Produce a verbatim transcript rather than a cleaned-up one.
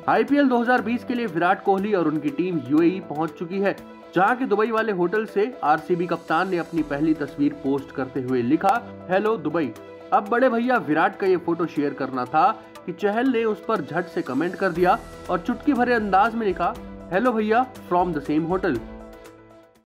IPL दो हज़ार बीस के लिए विराट कोहली और उनकी टीम यूएई पहुंच चुकी है, जहां के दुबई वाले होटल से आरसीबी कप्तान ने अपनी पहली तस्वीर पोस्ट करते हुए लिखा, हेलो दुबई। अब बड़े भैया विराट का ये फोटो शेयर करना था कि चहल ने उस पर झट से कमेंट कर दिया और चुटकी भरे अंदाज में लिखा, हेलो भैया फ्रॉम द सेम होटल।